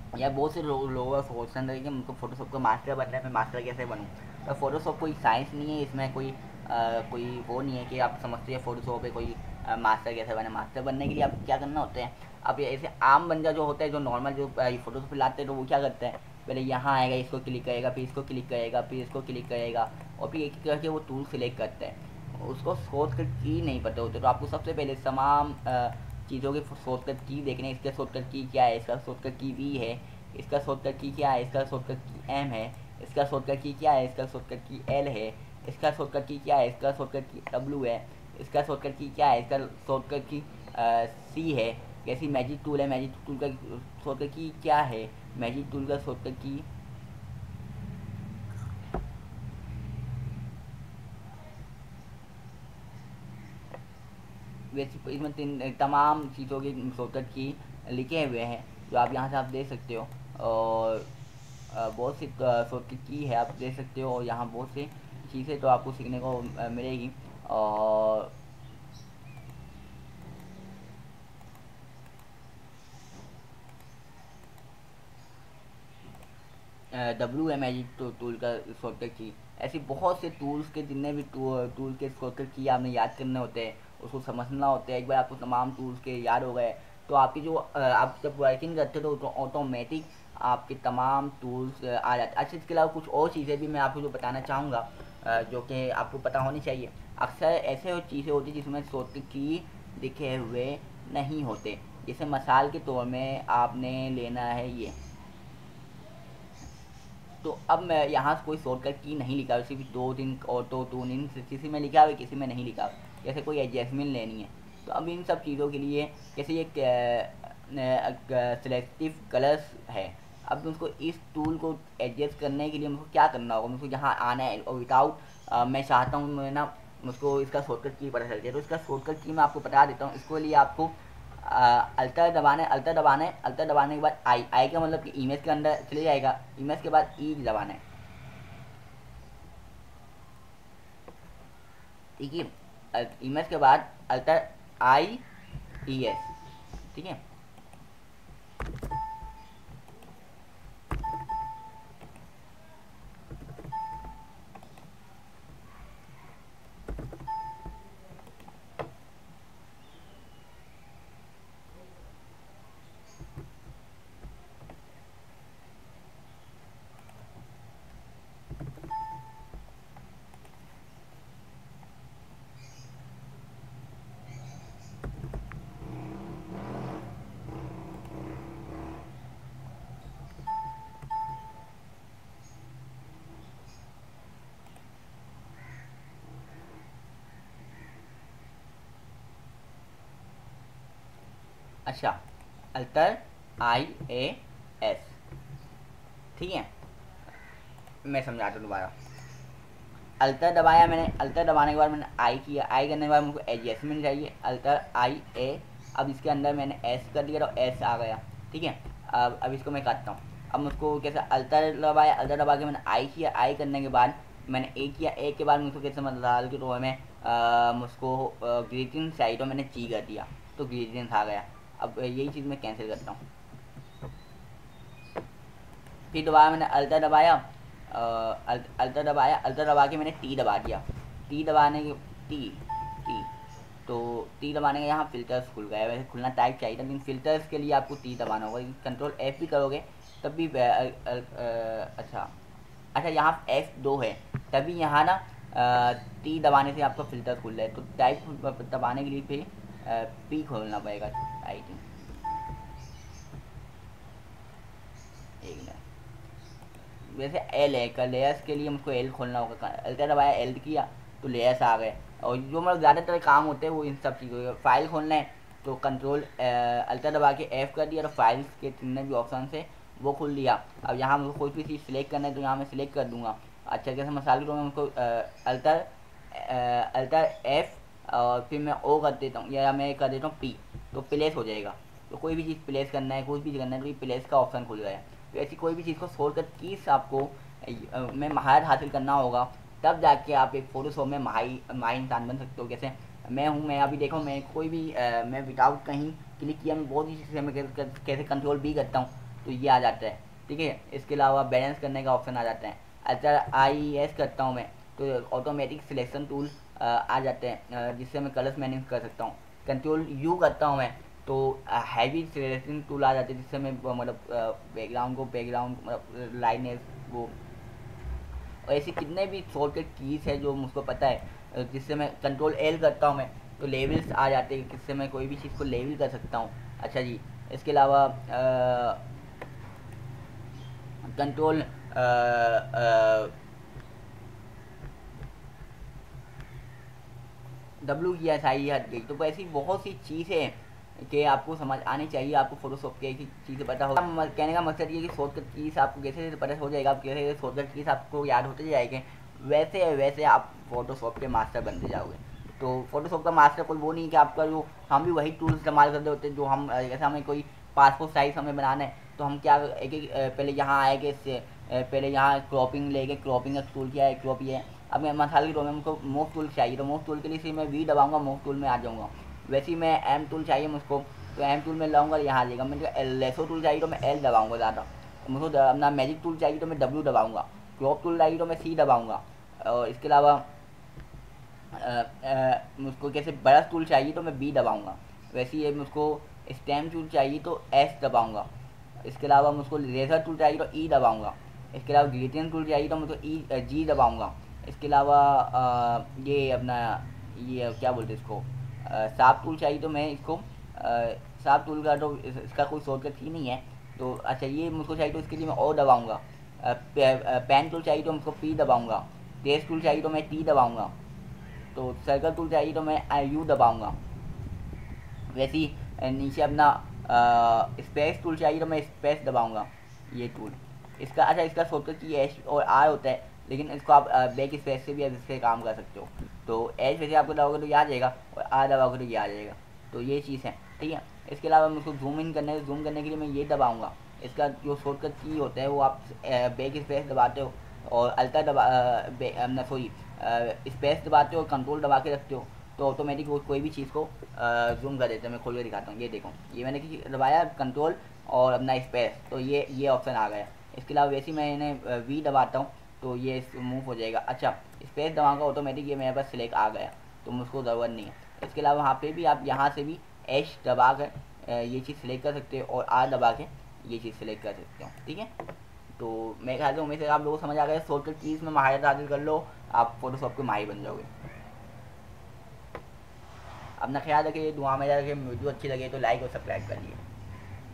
या बहुत से लोग सोचते हैं कि मुझको फोटोशॉप का मास्टर बनना है, मैं मास्टर कैसे बनूँ। तो फोटोशॉप कोई साइंस नहीं है, इसमें कोई वो नहीं है कि आप समझते हैं फोटोशॉप है कोई मास्टर कैसे बने। मास्टर बनने के लिए आपको क्या करना होता है, अब ये ऐसे आम बंदा जो होता है, जो नॉर्मल जो फोटोशॉप लाते हैं, तो वो क्या करता है, पहले यहाँ आएगा, इसको क्लिक करेगा, फिर इसको क्लिक करेगा, फिर इसको क्लिक करेगा, और फिर एक एक करके वो टूल सेलेक्ट करता है। उसको शॉर्टकट की नहीं पता होती, तो आपको सबसे पहले तमाम चीज़ों की शॉर्टकट की देखने, इसका शॉर्टकट की क्या है, इसका शॉर्टकट की वी है, इसका शॉर्टकट की क्या है, इसका शॉर्टकट की एम है, इसका शॉर्टकट की क्या है, इसका शॉर्टकट की एल है, इसका शॉर्टकट की क्या है, इसका शॉर्टकट की डब्ल्यू है, इसका शॉर्टकट की क्या है, इसका शॉर्टकट की सी है। कैसी मैजिक टूल है, मैजिक टूल का शॉर्टकट की क्या है, मैजिक टूल का शॉर्टकट की वैसे इसमें तमाम चीज़ों की शॉर्टकट की लिखे हुए हैं, जो आप यहाँ से आप देख सकते हो। और बहुत सी शॉर्टकट की है, आप देख सकते हो, और यहाँ बहुत सी चीज़ें तो आपको सीखने को मिलेगी। और डब्ल्यू एम मैजिक टूल का शॉर्टकट की, ऐसी बहुत से टूल्स के जितने भी टूल के शॉर्टकट की आपने याद करने होते हैं, उसको समझना होता है। एक बार आपको तमाम टूल्स के याद हो गए, तो आपकी जो आप जब वर्किंग करते हो तो ऑटोमेटिक आपके तमाम टूल्स आ जाते हैं। अच्छा, इसके अलावा कुछ और चीज़ें भी मैं आपको जो बताना चाहूँगा, जो कि आपको पता होनी चाहिए। अक्सर ऐसे चीज़ें होती हैं जिसमें शॉर्टकट की लिखे हुए नहीं होते। जैसे मिसाल के तौर में आपने लेना है ये, तो अब मैं यहाँ से कोई शॉर्टकट की नहीं लिखा, सिर्फ दो तीन ऑटो टून इन किसी में लिखा हुआ है, किसी में नहीं लिखा हुआ। जैसे कोई एडजस्टमेंट लेनी है, तो अब इन सब चीज़ों के लिए जैसे ये सिलेक्टिव कलर्स है, अब मुझको इस टूल को एडजस्ट करने के लिए मुझको क्या करना होगा, मुझको यहाँ आना है, और विदाउट मैं चाहता हूँ मैं ना मुझको इसका शॉर्टकट की पता चलती है, तो इसका शॉर्टकट की मैं आपको बता देता हूँ। इसके लिए आपको अल्टर दबाने के बाद आई का मतलब कि इमेज के अंदर चले जाएगा, इमेज के बाद ई दबाना है, ठीक है। इमेज के बाद अल्टर आई ई एस, ठीक है। अच्छा, अल्टर आई ए एस, ठीक है। मैं समझाता हूँ दोबारा। अल्टर दबाया मैंने, अल्टर दबाने के बाद मैंने आई किया, आई करने के बाद मुझको एडजस्टमेंट चाहिए, अल्टर आई ए। अब इसके अंदर मैंने एस कर दिया, तो एस आ गया, ठीक है। अब इसको मैं काटता हूँ। अब मुझको कैसे अल्टर दबाया, अल्टर दबा के मैंने आई किया, आई करने के बाद मैंने ए किया, ए के बाद मुझको कैसे मतलब डाल के तो हमें मुझको ग्रीटिंग चाहिए, तो मैंने ची कर दिया, तो ग्रीटिंग्स आ गया। अब यही चीज़ मैं कैंसिल करता हूँ। फिर दोबारा मैंने अल्टर दबाया, अल्टर दबा के मैंने टी दबा दिया, टी दबाने के टी टी तो टी दबाने के यहाँ फ़िल्टर्स खुल गए। वैसे खुलना टाइप चाहिए था, लेकिन फ़िल्टर्स के लिए आपको टी दबाना होगा। कंट्रोल एफ भी करोगे तब भी अच्छा अच्छा, यहाँ F2 है, तभी यहाँ ना टी दबाने से आपका फ़िल्टर खुल रहा है। तो टाइप दबाने के लिए फिर पी खोलना पड़ेगा, आई थिंक। एक मिनट, वैसे एल है का लेयर्स के लिए मुझको एल खोलना होगा। अल्टर दबाया, एल किया, तो लेयर्स आ गए। और जो मतलब ज़्यादातर काम होते हैं वो इन सब चीज़ों के। फाइल खोलना है तो कंट्रोल अल्टर दबा के एफ कर दिया, तो फाइल्स के जितने भी ऑप्शन है वो खुल दिया। अब यहाँ मुझको कोई भी चीज़ सिलेक्ट करना है तो यहाँ मैं सिलेक्ट कर दूँगा। अच्छा, कैसे मसाले तो मैं उनको अल्टर अल्टर एफ और फिर मैं ओ कर देता हूँ, या मैं कर देता हूँ पी, तो प्लेस हो जाएगा। तो कोई भी चीज़ प्लेस करना है, कोई भी चीज़ करना है, तो ये प्लेस का ऑप्शन खुल गया है। तो ऐसी कोई भी चीज़ को शॉर्टकट कीज आपको में महारत हासिल करना होगा, तब जाके आप एक फोटोशॉप में माही इंसान बन सकते हो। जैसे मैं हूँ, मैं अभी देखो, मैं कोई भी मैं विदाउट कहीं क्लिक किया मैं बहुत ही चीज़ें मैं कैसे कंट्रोल भी करता हूँ। तो ये आ जाता है, ठीक है। इसके अलावा बैलेंस करने का ऑप्शन आ जाता है। अच्छा IES करता हूँ मैं तो ऑटोमेटिक सिलेक्शन टूल आ जाते हैं, जिससे मैं कलर्स मैनेज कर सकता हूँ। कंट्रोल U करता हूँ मैं तो हैवी सिलेक्शन टूल आ जाते हैं, जिससे मैं मतलब बैकग्राउंड मतलब लाइनेस वो और ऐसे कितने भी शॉर्टकट कीज़ है जो मुझको पता है, जिससे मैं कंट्रोल L करता हूँ मैं तो लेवल्स आ जाते हैं, जिससे मैं कोई भी चीज़ को लेवल कर सकता हूँ। अच्छा जी, इसके अलावा कंट्रोल WESI हट गई। तो ऐसी बहुत सी चीज़ें कि आपको समझ आनी चाहिए, आपको फोटोशॉप की ऐसी चीज़ें पता हो। कहने का मकसद ये कि शॉर्टकट कीज़ आपको कैसे पता हो जाएगा, आप कैसे शॉर्टकट कीज़ आपको याद होते जाएंगे, वैसे वैसे आप फोटोशॉप के मास्टर बनते जाओगे। तो फोटोशॉप का मास्टर कोई वो नहीं कि आपका जो हम भी वही टूल्स इस्तेमाल करते होते हैं जो हम जैसे हमें कोई पासपोर्ट साइज़ हमें बनाना है तो हम क्या एक एक पहले यहाँ आएंगे, इससे पहले यहाँ क्रॉपिंग लेके, क्रॉपिंग का टूल क्या है, क्रॉप ये है। अब मैं मसाले की रो में मुझको मूव टूल चाहिए तो मूव टूल के लिए सिर्फ मैं V दबाऊंगा, मूव टूल में आ जाऊँगा। वैसे ही मैं M टूल चाहिए मुझको तो M टूल में लाऊंगा, यहाँ आ जाएगा। मुझे लेसो टूल चाहिए तो मैं L दबाऊंगा ज़्यादा। मुझको अपना मैजिक टूल चाहिए तो मैं W दबाऊंगा। क्रॉप टूल चाहिए तो मैं C दबाऊंगा। और इसके अलावा मुझको कैसे बड़ा टूल चाहिए तो मैं B दबाऊंगा। वैसे ही मुझको स्टेम टूल चाहिए तो S दबाऊंगा। इसके अलावा मुझको रेजर टूल चाहिए तो E दबाऊंगा। इसके अलावा ग्रेडियंट टूल चाहिए तो मुझको G दबाऊंगा। इसके अलावा ये अपना ये क्या बोलते हैं इसको, साफ टूल चाहिए तो मैं इसको साफ टूल का तो इसका कोई शॉर्टकट ही नहीं है। तो अच्छा ये मुझको चाहिए तो इसके लिए मैं O दबाऊंगा। पेन टूल चाहिए तो मुझको P दबाऊंगा। टेस्ट टूल चाहिए तो मैं T दबाऊंगा। तो सर्कल टूल चाहिए तो मैं U दबाऊंगा। वैसे ही नीचे अपना स्पेस टूल चाहिए तो मैं स्पेस दबाऊंगा, ये टूल इसका। अच्छा इसका शॉर्टकट की H और R होता है, लेकिन इसको आप बैक स्पेस से भी इससे काम कर सकते हो। तो H वैसे आपको दबाओगे तो ये आ जाएगा और R दबाओगे तो ये आ जाएगा। तो ये चीज़ है, ठीक है। इसके अलावा मुझको जूम करने के लिए मैं ये दबाऊँगा। इसका जो शॉर्टकट की होता है वो आप बैक स्पेस दबाते हो और अल्टर दबा सॉरी स्पेस दबाते हो, कंट्रोल दबा के रखते हो तो ऑटोमेटिक वो कोई भी चीज़ को जूम कर देते हैं। मैं खोल के दिखाता हूँ, ये देखो ये मैंने दबाया कंट्रोल और अपना स्पेस तो ये ऑप्शन आ गया। इसके अलावा वैसे ही मैंने V दबाता हूँ तो ये मूव हो जाएगा। अच्छा स्पेस दबाऊंगा ऑटोमेटिक ये मेरे पास सिलेक्ट आ गया तो मुझको ज़रूरत नहीं है। इसके अलावा वहाँ पे भी आप यहाँ से भी H दबा कर ये चीज़ सिलेक्ट कर सकते हो और R दबा के ये चीज़ सिलेक्ट कर सकते हो, ठीक है। तो मैं ख्याल से उम्मीद है आप लोगों को समझ आ गया। शॉर्टकट कीज़ में महारत हासिल कर लो, आप फोटोशॉप के माहिर बन जाओगे। अपना ख्याल रखिए, दुआ में रखिए। वीडियो अच्छी लगे तो लाइक और सब्सक्राइब कर लिए।